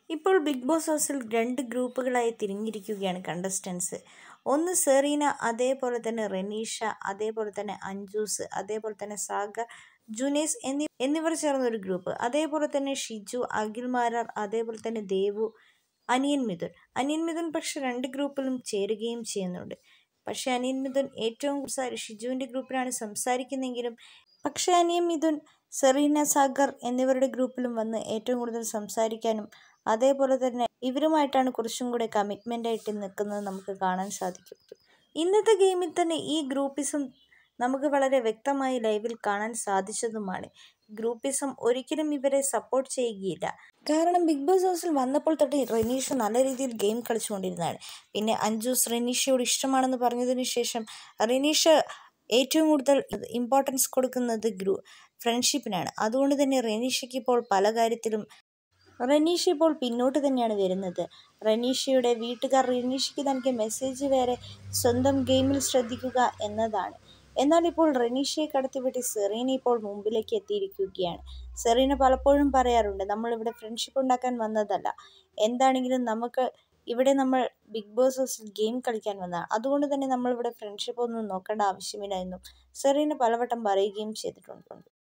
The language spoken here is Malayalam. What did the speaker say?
ഇപ്പോൾ ബിഗ് ബോസ് ഹൗസിൽ 2 ഗ്രൂപ്പുകളായി തിരിഞ്ഞിരിക്കുകയാണ് കണ്ടസ്റ്റൻസ്. ഒന്ന് സെറീന, അതേപോലെ തന്നെ റെനീഷ, അതേപോലെ തന്നെ അഞ്ജൂസ്, അതേപോലെ തന്നെ സാഗർ, ജുനൈസ് എന്നിവർ ചേർന്ന ഒരു ഗ്രൂപ്പ്. അതേപോലെ തന്നെ ഷിജു, അഖിൽമാരാർ, അതേപോലെ തന്നെ ദേവു, അനിയൻ മിഥുൻ പക്ഷെ 2 ഗ്രൂപ്പിലും ചേരുകയും ചെയ്യുന്നുണ്ട്. പക്ഷെ അനിയൻ മിഥുൻ ഏറ്റവും ഷിജുവിൻ്റെ ഗ്രൂപ്പിലാണ് സംസാരിക്കുന്നെങ്കിലും പക്ഷേ അനിയൻ മിഥുൻ സെറീന, സാഗർ എന്നിവരുടെ ഗ്രൂപ്പിലും വന്ന് ഏറ്റവും കൂടുതൽ സംസാരിക്കാനും അതേപോലെ തന്നെ ഇവരുമായിട്ടാണ് കുറച്ചും കൂടെ കമ്മിറ്റ്മെൻ്റായിട്ട് നിൽക്കുന്നത് നമുക്ക് കാണാൻ സാധിക്കും. ഇന്നത്തെ ഗെയിമിൽ തന്നെ ഈ ഗ്രൂപ്പിസം നമുക്ക് വളരെ വ്യക്തമായി ലൈവിൽ കാണാൻ സാധിച്ചതുമാണ്. ഗ്രൂപ്പിസം ഒരിക്കലും ഇവരെ സപ്പോർട്ട് ചെയ്യുകയില്ല. കാരണം ബിഗ് ബോസ് ഹൗസിൽ വന്നപ്പോൾ തൊട്ട് റെനീഷ നല്ല രീതിയിൽ ഗെയിം കളിച്ചുകൊണ്ടിരുന്നതാണ്. പിന്നെ അഞ്ജൂസ് റെനീഷയോട് ഇഷ്ടമാണെന്ന് പറഞ്ഞതിന് ശേഷം റെനീഷ ഏറ്റവും കൂടുതൽ ഇമ്പോർട്ടൻസ് കൊടുക്കുന്നത് ഫ്രണ്ട്ഷിപ്പിനാണ്. അതുകൊണ്ട് തന്നെ റെനീഷ ഇപ്പോൾ പിന്നോട്ട് തന്നെയാണ് വരുന്നത്. റെനീഷയുടെ വീട്ടുകാർ റെനീഷയ്ക്ക് നൽകിയ മെസ്സേജ് വരെ സ്വന്തം ഗെയിമിൽ ശ്രദ്ധിക്കുക എന്നതാണ്. എന്നാൽ ഇപ്പോൾ റെനീഷയെ കടത്തിവിട്ട് സെറീന ഇപ്പോൾ മുമ്പിലേക്ക് എത്തിയിരിക്കുകയാണ്. സെറീന പലപ്പോഴും പറയാറുണ്ട്, നമ്മളിവിടെ ഫ്രണ്ട്ഷിപ്പ് ഉണ്ടാക്കാൻ വന്നതല്ല, എന്താണെങ്കിലും നമ്മൾ ബിഗ് ബോസ് ഹൗസിൽ ഗെയിം കളിക്കാൻ വന്നതാണ്, അതുകൊണ്ട് തന്നെ നമ്മളിവിടെ ഫ്രണ്ട്ഷിപ്പ് ഒന്നും നോക്കേണ്ട ആവശ്യമില്ല എന്നും സെറീന പലവട്ടം പറയുകയും ചെയ്തിട്ടുണ്ട്.